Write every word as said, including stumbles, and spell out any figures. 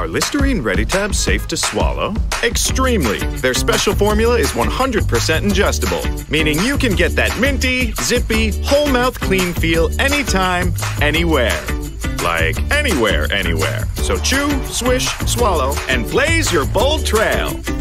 Are Listerine Ready tabs safe to swallow? Extremely! Their special formula is one hundred percent ingestible, meaning you can get that minty, zippy, whole mouth clean feel anytime, anywhere. Like anywhere, anywhere. So chew, swish, swallow, and blaze your bold trail.